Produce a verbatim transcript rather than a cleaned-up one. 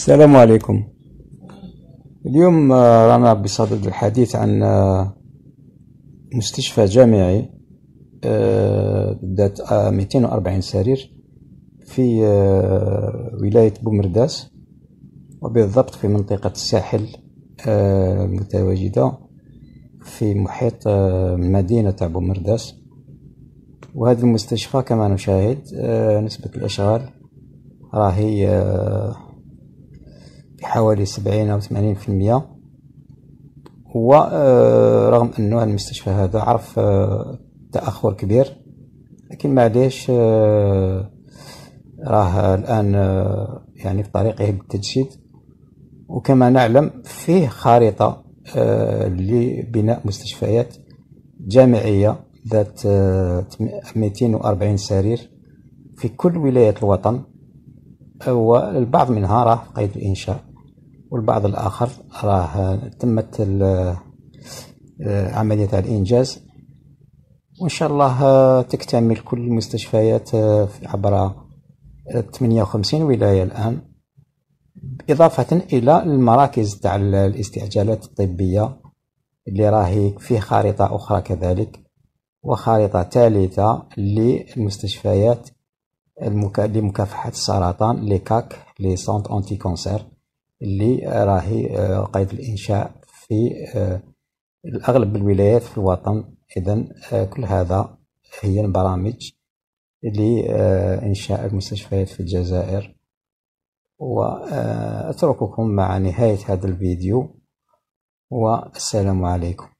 السلام عليكم. اليوم آه، رانا بصدد الحديث عن آه، مستشفى جامعي آه، ذات آه، مئتين وأربعين سرير في آه، ولاية بومرداس، وبالضبط في منطقة الساحل آه، المتواجدة في محيط آه، المدينة تاع بومرداس. وهذا المستشفى كما نشاهد آه، نسبة الأشغال راهي آه، بحوالي سبعين أو ثمانين في المية. هو آه، رغم أنه المستشفى هذا عرف آه، تأخر كبير، لكن معليش آه، راه الآن آه، يعني في طريقه بالتجسيد. وكما نعلم فيه خارطة آه، لبناء مستشفيات جامعية ذات آه، مئتين وأربعين سرير في كل ولايات الوطن، والبعض منها راه في قيد الإنشاء، والبعض الآخر راه تمت عملية الإنجاز. وإن شاء الله تكتمل كل المستشفيات عبر ثمانية وخمسين ولاية الآن، إضافة إلى المراكز تاع الاستعجالات الطبية اللي راهي فيه خارطة أخرى كذلك، وخارطة ثالثة للمستشفيات لمكافحة السرطان لي كاك لي سونت أنتي كونسير اللي راهي قيد الإنشاء في الأغلب الولايات في الوطن. إذن كل هذا هي البرامج لإنشاء المستشفيات في الجزائر. وأترككم مع نهاية هذا الفيديو، والسلام عليكم.